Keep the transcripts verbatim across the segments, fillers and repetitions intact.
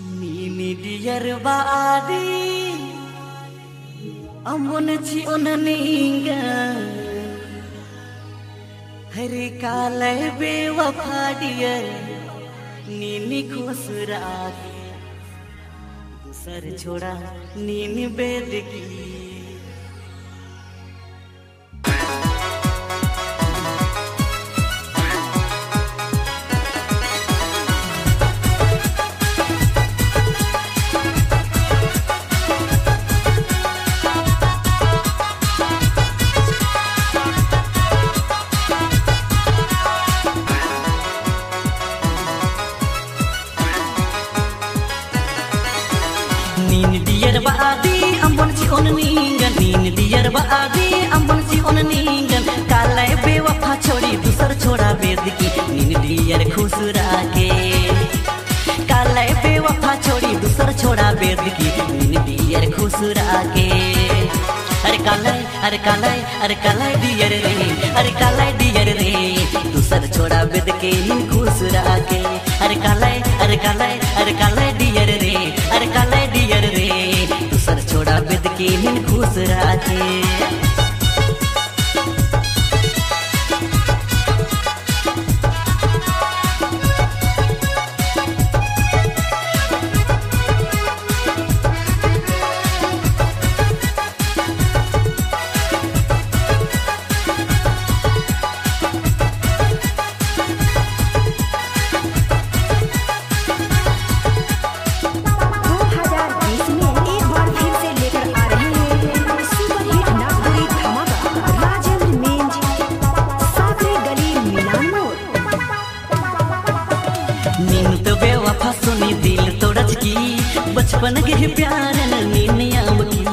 Nini diyar baadi Amun ci onaninga Hari kalai bewafa diyar Nini khusraati दूसर छोड़ा नीन बेदगी Nin diyar baadi ambon si onaningan nin diyar baadi ambon si onaningan kalai bewafa chori दूसर छोड़ा बेदगी nin diyar khusra ke kalai bewafa chori दूसर छोड़ा बेदगी nin diyar khusra ke अरे kalai अरे kalai अरे kalai diyar re अरे kalai diyar re दूसर छोड़ा बेदगी nin khusra ke अरे kalai अरे kalai अरे kalai diyar re अरे kalai diyar re दूसर छोड़ा बेदगी nin khusra ke सुनी दिल तोड़च की बचपन के प्यार नीनियाम की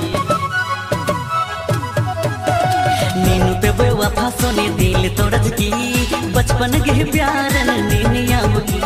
नीनू पे बेवफा सुनी दिल तोड़च की बचपन के प्यार नीनियाम की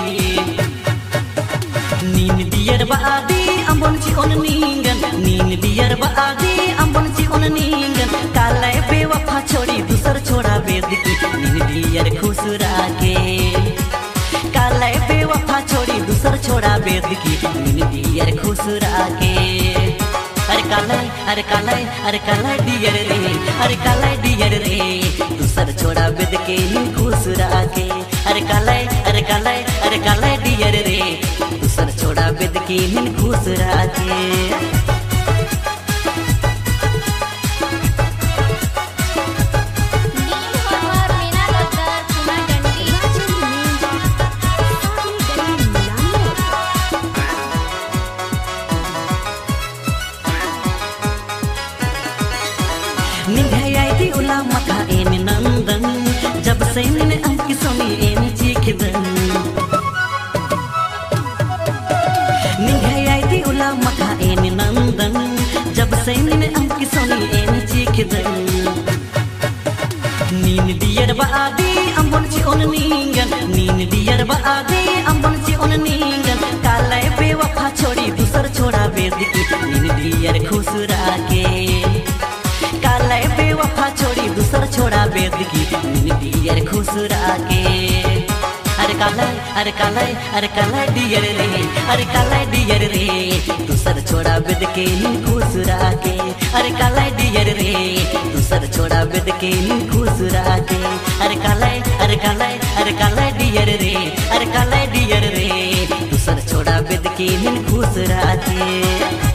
नीन दियर बादी अम्बन ची ओननींगन नीन दियर बादी अम्बन ची ओननींगन काले बेवफा छोड़ी दूसर छोड़ा बेदगी नीन दियर खुसरा के काले बेवफा छोड़ी दूसर छोड़ा बेदगी नीन दियर खुसरा के अरे काले अरे काले अरे काले दियर रे अरे काले दियर रे दूसर छोड़ा बेदगी नीन खुसरा के अरे काले अरे काले अरे काले दियर रे दूसर छोड़ा बेदगी नीन खुसरा के निघाई उला मथा एन नंदन जब से ने अंकी सोनी एन चीखदन निघाई उला मथा एन नंदन जब से ने अंकी सोनी एन चीखदन नीन दियर बादी अम्बन ची ओननींगन नीन दियर बादी अम्बन ची ओननींगन काले बेवफा छोड़ी दूसर छोड़ा बेदगी नीन दियर खुसरा के काले बेवफा छोड़ी दूसर छोड़ा बेदगी नीन दियर खुसरा के अरे काले अरे काले अरे काले दियर रे अरे काले दियर रे दूसर छोड़ा बेदगी नीन खुसरा के अरे काले दियर रे दूसर छोड़ा बेदगी नीन खुसरा के अरे काले अरे काले अरे काले दियर रे अरे काले दियर रे दूसर छोड़ा बेदगी नीन खुसरा के